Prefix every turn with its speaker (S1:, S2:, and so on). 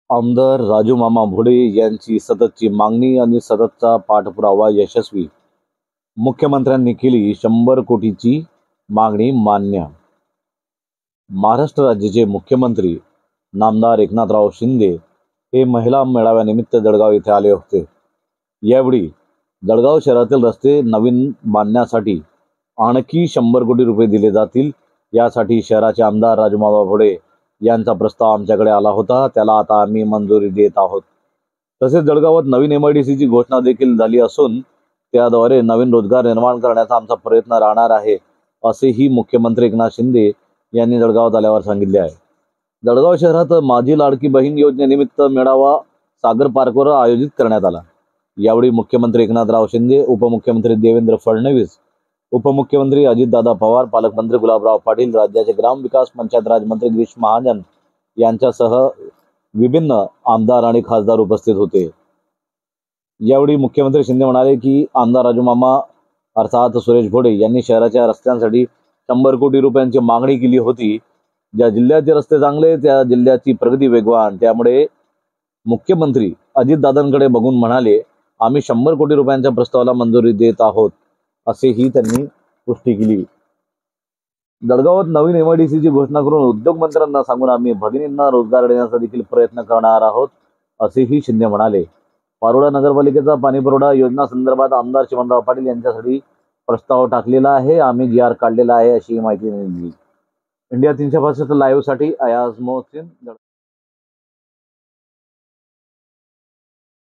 S1: आमदार राजू मामा भोळे यांची सततची मागणी आणि सततचा पाठपुरावा यशस्वी. मुख्यमंत्र्यांनी केली 100 कोटीची मागणी मान्य. महाराष्ट्र राज्याचे मुख्यमंत्री नामदार एकनाथराव शिंदे हे महिला मेळाव्यानिमित्त जळगाव येथे आले होते. यावेळी जळगाव शहरातील रस्ते नवीन बांधण्यासाठी आणखी 100 कोटी रुपये दिले जातील. यासाठी शहराचे आमदार राजू मामा भोळे यांचा प्रस्ताव आमच्याकडे आला होता. त्याला आता आम्ही मंजुरी देत आहोत. तसेच जळगावात नवीन MIDCची घोषणा देखील झाली असून त्याद्वारे नवीन रोजगार निर्माण करण्याचा आमचा प्रयत्न राहणार आहे, असेही मुख्यमंत्री एकनाथ शिंदे यांनी जळगावात आल्यावर सांगितले आहे. जळगाव शहरात माझी लाडकी बहीण योजनेनिमित्त मेळावा सागर पार्कवर आयोजित करण्यात आला. यावेळी मुख्यमंत्री एकनाथराव शिंदे, उपमुख्यमंत्री देवेंद्र फडणवीस, उपमुख्यमंत्री अजितदादा पवार, पालकमंत्री गुलाबराव पाटील, राज्याचे ग्रामविकास पंचायत राज मंत्री गिरीश महाजन यांच्यासह विभिन्न आमदार आणि खासदार उपस्थित होते. यावेळी मुख्यमंत्री शिंदे म्हणाले की आमदार राजू मामा अर्थात सुरेश भोळे यांनी शहराच्या रस्त्यांसाठी 100 कोटी रुपयांची मागणी केली होती. ज्या जिल्ह्याचे रस्ते चांगले त्या जिल्ह्याची प्रगती वेगवान. त्यामुळे मुख्यमंत्री अजितदादांकडे बघून म्हणाले, आम्ही 100 कोटी रुपयांच्या प्रस्तावाला मंजुरी देत आहोत, असेही त्यांनी पुष्टी केली. जळगावात नवीन MIDCची घोषणा करून उद्योगमंत्र्यांना सांगून आम्ही भगिनींना रोजगार देण्याचा देखील प्रयत्न करणार आहोत, असेही शिंदे म्हणाले. पारोळा नगरपालिकेचा पाणीपुरवठा योजना संदर्भात आमदार चिमणराव पाटील यांच्यासाठी प्रस्ताव टाकलेला आहे. आम्ही GR काढलेला आहे, अशी माहिती दिली. इंडिया 365 लाईव्हसाठी अयाज मोहसिन.